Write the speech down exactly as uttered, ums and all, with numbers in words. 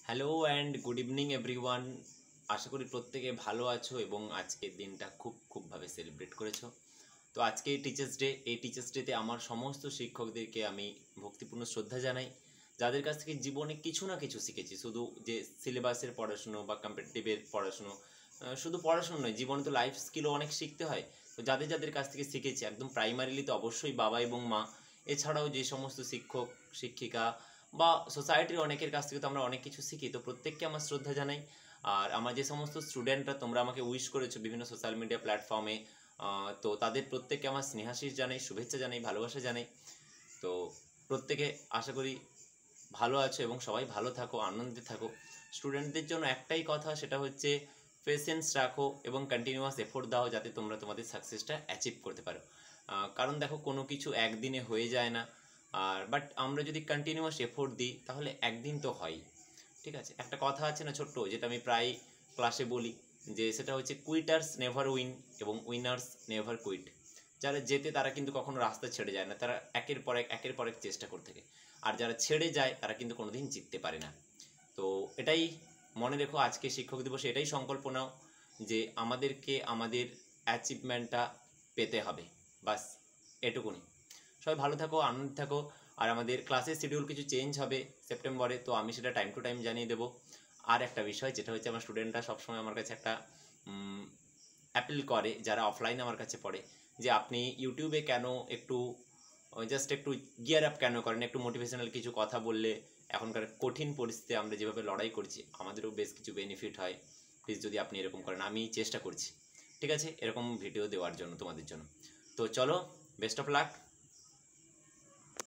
Hello and good evening everyone. আশা করি প্রত্যেকে ভালো আছো এবং আজকের দিনটা খুব খুবভাবে সেলিব্রেট করেছো। তো আজকে টিচার্স ডে, এই টিচার্স ডেতে আমার সমস্ত শিক্ষকদেরকে আমি ভক্তিপূর্ণ শ্রদ্ধা জানাই, যাদের কাছ থেকে জীবনে কিছু না কিছু শিখেছি। শুধু যে সিলেবাসের পড়াশুনো বা কম্পিটিটিভের পড়াশুনো, আহ, শুধু পড়াশুনো নয়, জীবনে তো লাইফ স্কিলও অনেক শিখতে হয়। তো যাদের যাদের কাছ থেকে শিখেছি একদম প্রাইমারিলি তো অবশ্যই বাবা এবং মা, এছাড়াও যে সমস্ত শিক্ষক শিক্ষিকা বা সোসাইটির অনেকের কাছ থেকে তো আমরা অনেক কিছু শিখি। তো প্রত্যেককে আমার শ্রদ্ধা জানাই। আর আমার যে সমস্ত স্টুডেন্টরা তোমরা আমাকে উইশ করেছো বিভিন্ন সোশ্যাল মিডিয়া প্ল্যাটফর্মে, তো তাদের প্রত্যেককে আমার স্নেহাশিস জানাই, শুভেচ্ছা জানাই, ভালোবাসা জানাই। তো প্রত্যেকে আশা করি ভালো আছো এবং সবাই ভালো থাকো, আনন্দে থাকো। স্টুডেন্টদের জন্য একটাই কথা, সেটা হচ্ছে পেশেন্স রাখো এবং কন্টিনিউয়াস এফোর্ট দাও, যাতে তোমরা তোমাদের সাকসেসটা অ্যাচিভ করতে পারো। কারণ দেখো, কোনো কিছু একদিনে হয়ে যায় না। আর বাট আমরা যদি কন্টিনিউয়াস এফোর্ট দিই তাহলে একদিন তো হয়। ঠিক আছে, একটা কথা আছে না ছোট্ট, যেটা আমি প্রায় ক্লাসে বলি, যে সেটা হচ্ছে কুইটার্স নেভার উইন এবং উইনার্স নেভার কুইট। যারা জেতে তারা কিন্তু কখনো রাস্তা ছেড়ে যায় না, তারা একের পর এক একের পর এক চেষ্টা করতে থাকে। আর যারা ছেড়ে যায় তারা কিন্তু কোনোদিন জিততে পারে না। তো এটাই মনে রেখো, আজকে শিক্ষক দিবসে এটাই সংকল্প নাও যে আমাদেরকে আমাদের অ্যাচিভমেন্টটা পেতে হবে। বাস এটুকুনি। সবাই ভালো থাকো, আনন্দ থাকো। আর আমাদের ক্লাসের শিডিউল কিছু চেঞ্জ হবে সেপ্টেম্বরে, তো আমি সেটা টাইম টু টাইম জানিয়ে দেবো। আর একটা বিষয় যেটা হচ্ছে, আমার স্টুডেন্টরা সবসময় আমার কাছে একটা অ্যাপিল করে, যারা অফলাইনে আমার কাছে পড়ে, যে আপনি ইউটিউবে কেন একটু জাস্ট একটু গিয়ার আপ কেন করেন, একটু মোটিভেশনাল কিছু কথা বললে এখনকার কঠিন পরিস্থিতিতে আমরা যেভাবে লড়াই করছি আমাদেরও বেশ কিছু বেনিফিট হয়। প্লিজ যদি আপনি এরকম করেন, আমি চেষ্টা করছি, ঠিক আছে, এরকম ভিডিও দেওয়ার জন্য তোমাদের জন্য। তো চলো, বেস্ট অফ লাক।